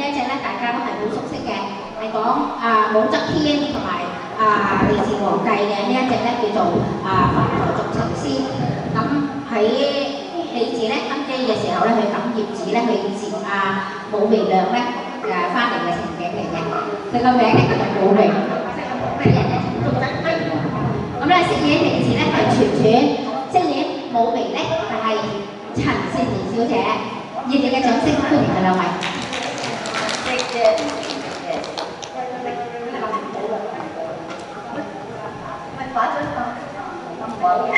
一隻咧，大家都係好熟悉嘅，係講武則天同埋李治皇帝嘅呢一隻咧叫做墳台續情詩。咁喺李治咧登基嘅時候咧，去抌葉子咧去接武媚娘咧翻嚟嘅情景嚟嘅。佢個名咧叫做武媚，武媚人咧做真輝。咁咧飾演李治咧係全全，飾演武媚咧就係陳善宜小姐。熱烈嘅掌聲歡迎佢兩位。謝謝。咪打咗個。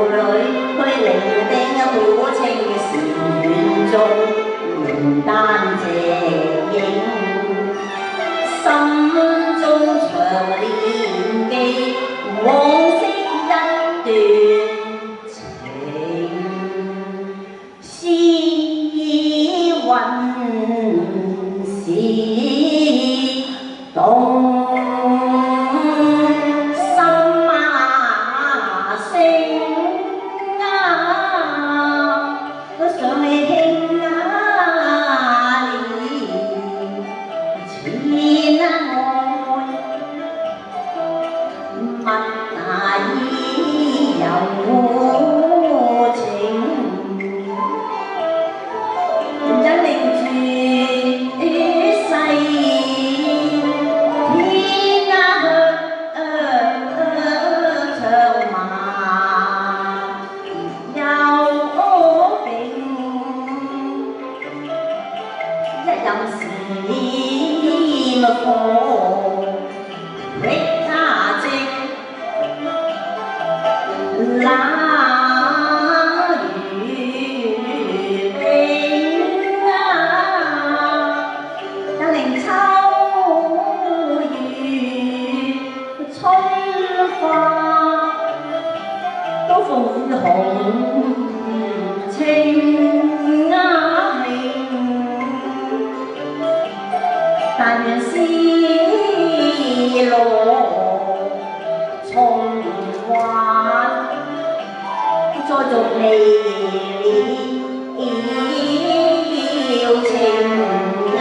里去聆聽古情旋中，緣單隻影，心中長念記往昔一段情，詩韻是動。 但願絲路重還，再續離了情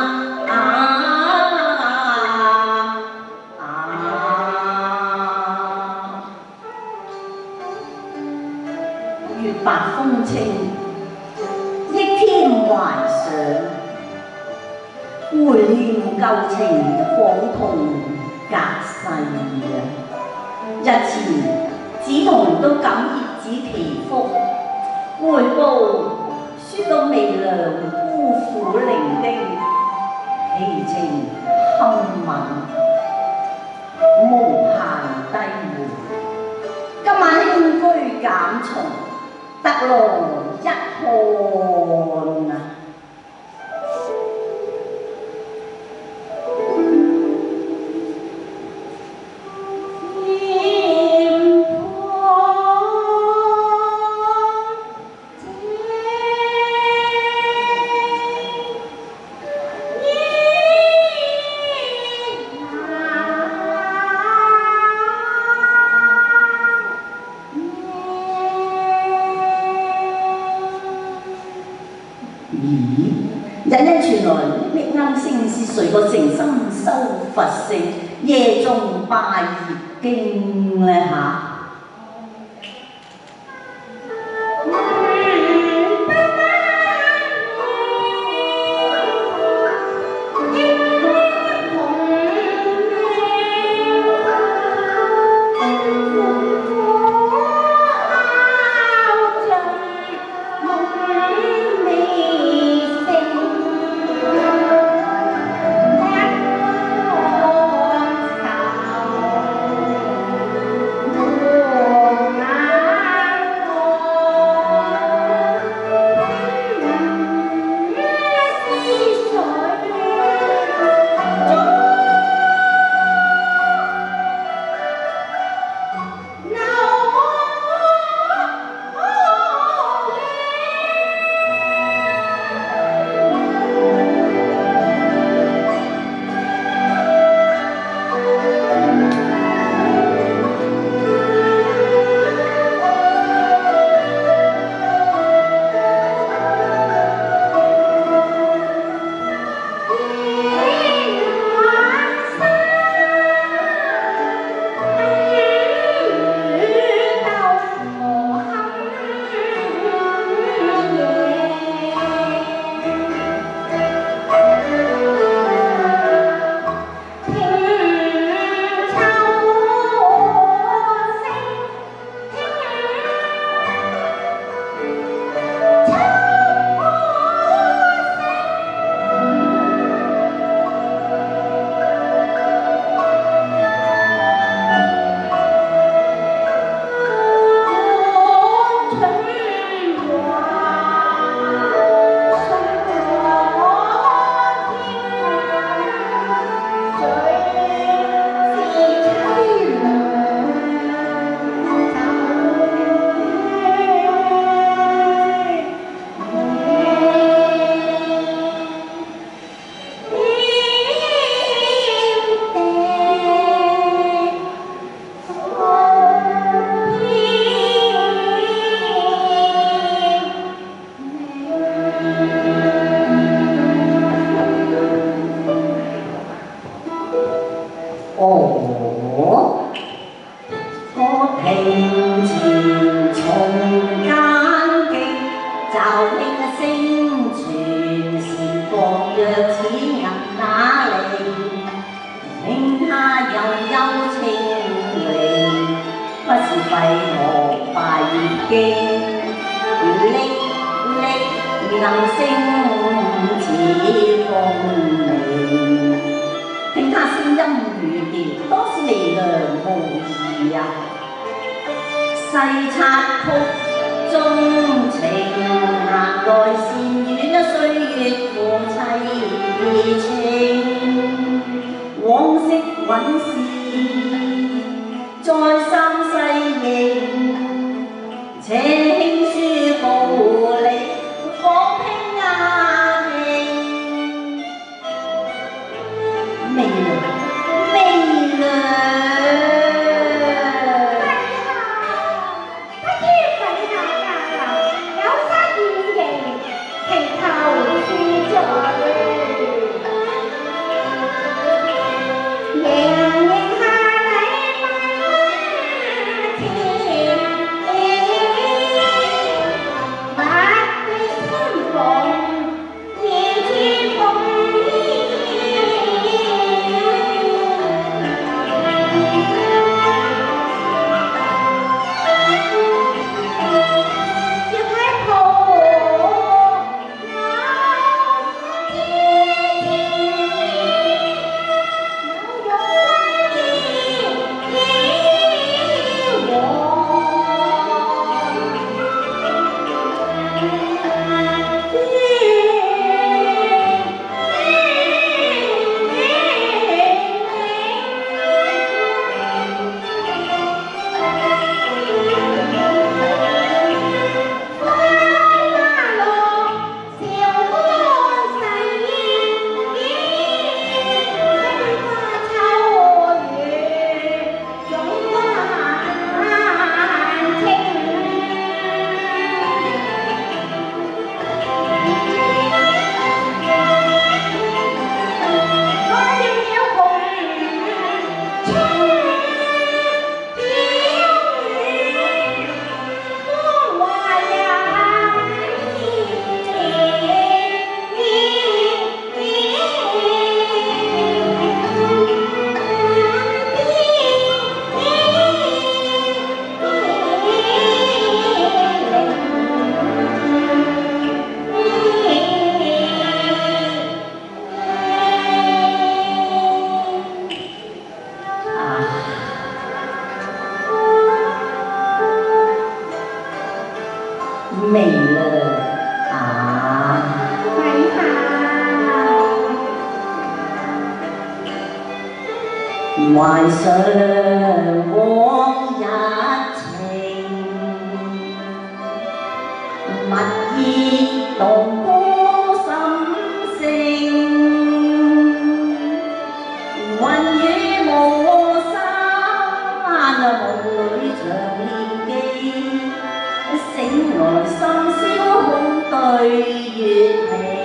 月白風清，憶天懷想。 回念舊情，恍同隔世啊！日前梓童都感葉子祈福，回報說到微涼孤苦伶仃，奇情堪吻，無限低回。今晚輕居減重，得來一看啊！ 隱隱傳來嚦罌聲，是誰個誠心修佛性，夜中拜葉經呢嚇？ 庭前從間極，驟聽聲傳是放若此銀那靈，聽他悠悠清靈，不是廢樂敗月經，歷歷能聲似風鳴。聽他聲音語調，多是微涼無疑啊！細插曲中情，行來善遠啊，歲月夫妻情，往昔韻事再三細認，且輕書步履仿輕雅興，微涼微涼。微涼啊！懷想往日情，蜜意動歌心聲，雲雨巫山夢裏長念記，醒來深宵空對月明。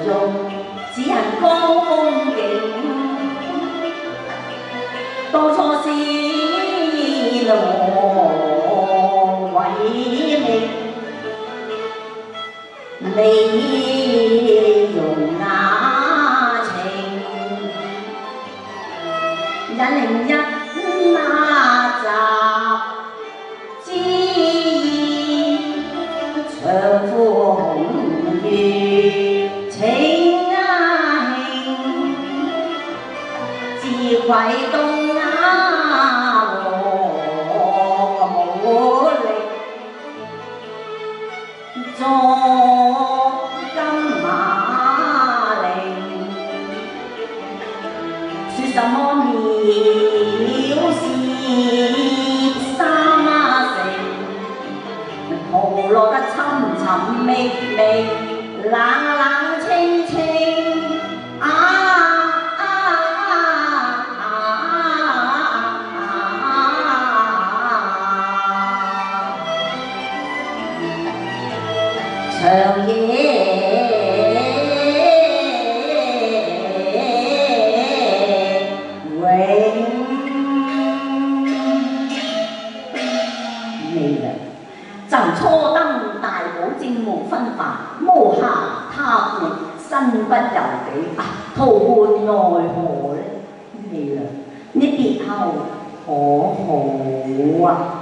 俗，只恨江风景。当初是我为命，你用那情，引令一那集之意，长呼红月情兴，自愧东。作金马铃，说什么藐视三成，途落得沉沉覓覓，冷冷清清。長夜永未來，曾初登大寶正無分法，無暇他顧身不由己，徒喚奈何呢？未來，你別後可好啊？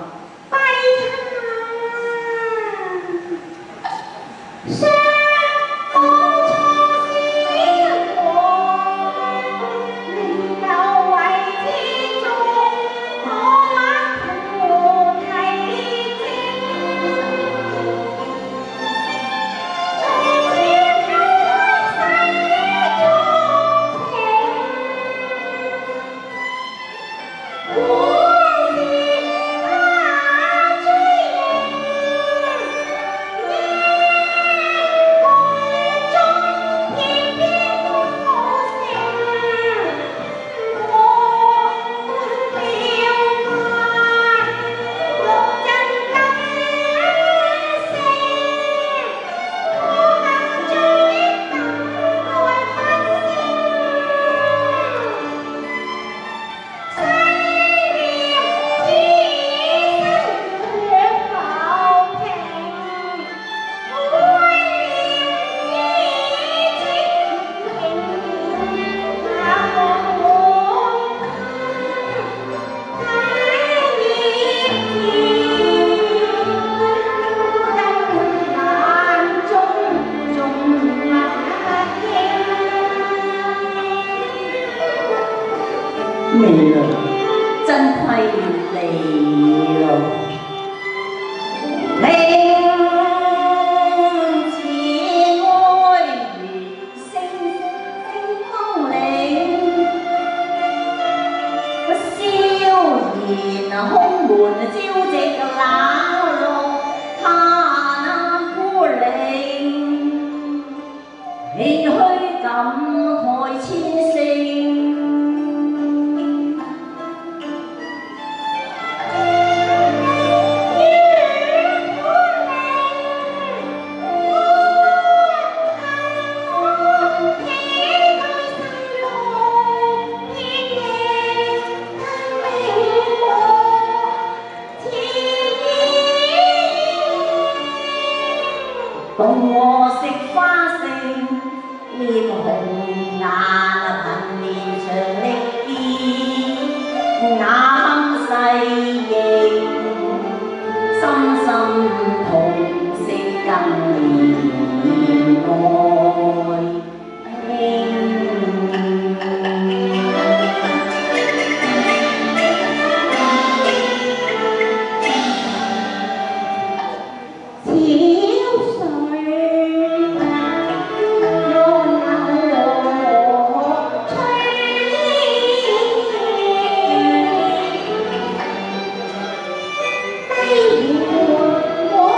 未來真虧你咯，靈似愛如星空靈，蕭然空門朝夕冷落，他那孤零，唏噓感慨千聲。共我食花勝，臉紅眼貧年長力見，眼細認，深深同色更年愛興。我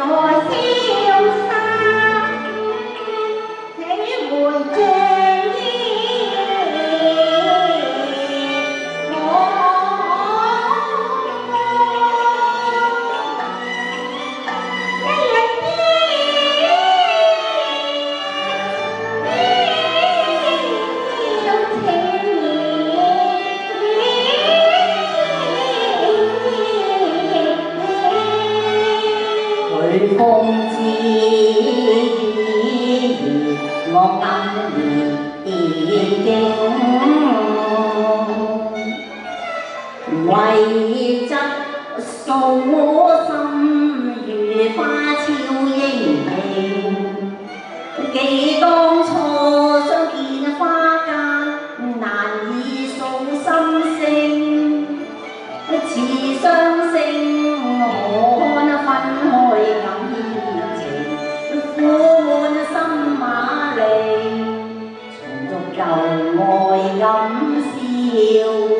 為則素心如花超盈盈，記當初相見花間，難以訴心聲。似雙星可分開感情，苦滿心馬力，重續舊愛感笑。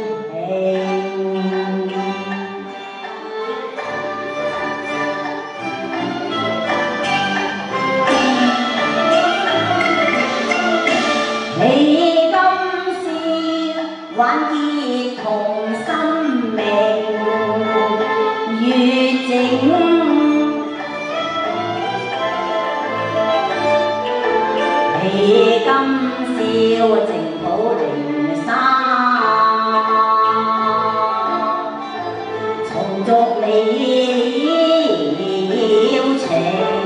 你今宵挽結同心命，月整你今宵靜抱靈沙，重續你了情。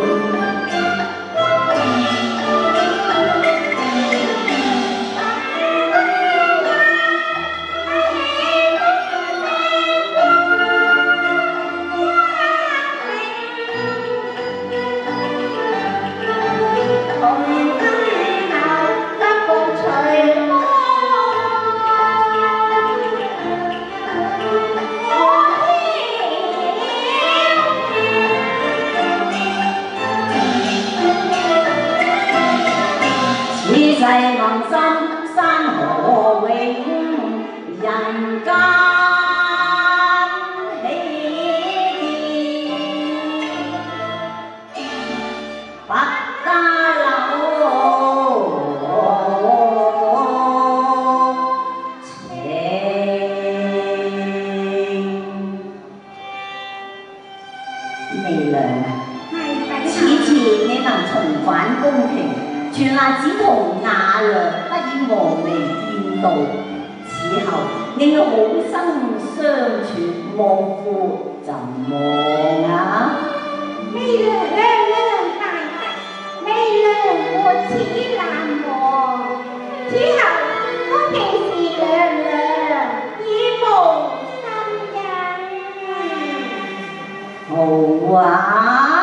世盟心山河永，人間喜見，不得留情。媚娘，此次你能重返宮廷，全賴梓潼雅量不以王離見道，此後你嘅好生相處，望父怎望啊？ 媚娘大德，媚娘沒此難忘。此後我其是娘娘，已無心印。 好啊！